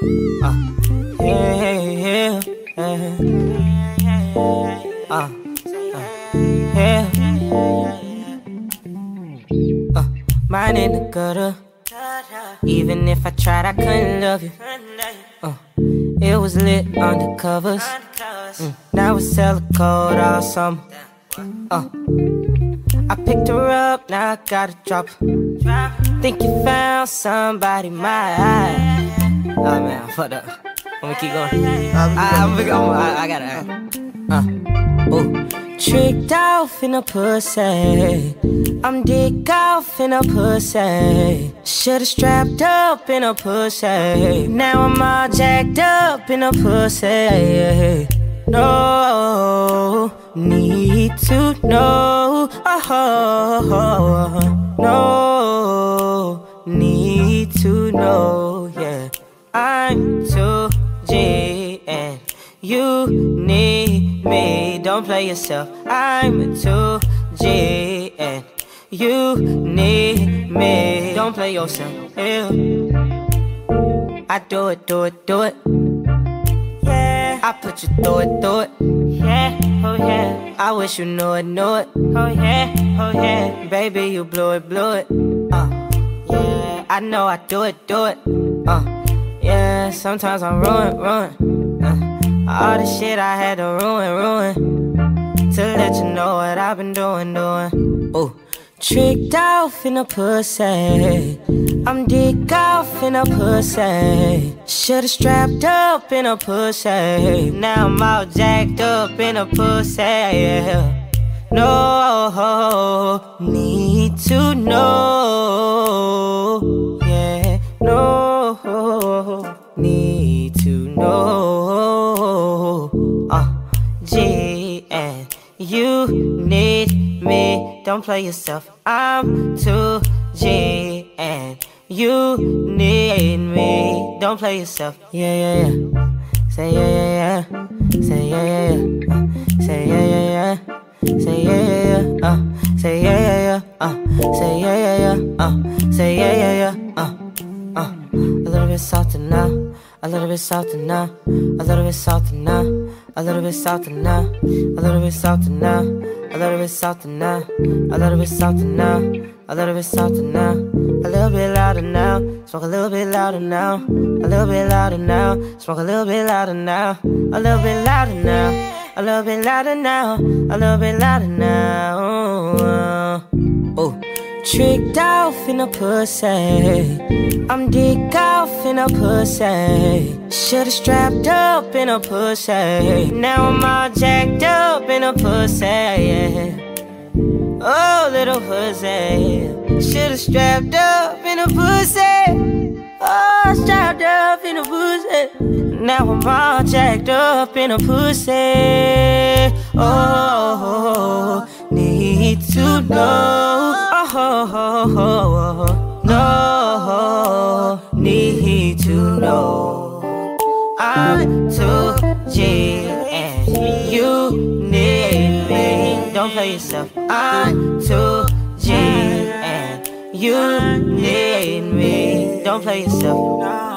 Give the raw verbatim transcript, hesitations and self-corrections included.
Uh, yeah, yeah, yeah. Uh, uh, yeah. Uh, mine in the gutter. Even if I tried, I couldn't love you. Uh, it was lit under covers. Mm, now it's hella cold all summer. Uh, I picked her up, now I gotta drop her. Think you found somebody, my eye. Oh man, I fucked up. Let me keep going. I, I'm, I'm, I, I gotta. Uh, ooh. Tricked off in a pussy. I'm dick off in a pussy. Should've strapped up in a pussy. Now I'm all jacked up in a pussy. No need to know. Oh, no need to know. Yeah, I'm too G and you need me. Don't play yourself. I'm too G and you need me. Don't play yourself. Yeah. I do it, do it, do it. Yeah. I put you through it, through it. Yeah, oh yeah. I wish you knew it, knew it. Oh yeah, oh yeah. Baby, you blew it, blew it. Uh, yeah. I know I do it, do it. Uh, yeah. Sometimes I'm ruined, ruined. Uh, all the shit I had to ruin, ruin. To let you know what I've been doing, doing. Ooh. Tricked off in a pussy. I'm dick off in a pussy. Should've strapped up in a pussy. Now I'm all jacked up in a pussy. Yeah. No need to know. Yeah, no need to know. Uh, G and you need me. Don't play yourself. I'm too G and you need me. Don't play yourself. Yeah, yeah, yeah. Say yeah, yeah, yeah. Say yeah, yeah, yeah. Uh, say yeah, yeah, yeah. Say yeah, yeah, yeah. Uh, say yeah, yeah, yeah. Uh, say yeah, yeah, yeah. Uh, say yeah, yeah, yeah. Uh, uh. A little bit softer now. A little bit softer now. A little bit softer now. A little bit softer now. A little bit softer now. A little bit softer now. A little bit softer now. A little bit softer now. A little bit louder now. Smoke a little bit louder now. A little bit louder now. Smoke a little bit louder now. A little bit louder now. A little bit louder now. A little bit louder now. Oh, tricked off in a pussy. I'm dick off in a pussy. Should've strapped up in a pussy. Now I'm all jacked up in a pussy. Yeah. Oh, little pussy. Should've strapped up in a pussy. Oh, strapped up in a pussy. Now I'm all jacked up in a pussy. Oh, need to know. Oh, no need to know. I'm too G and you need me. Don't play yourself. I'm too G and you need me. Don't play yourself.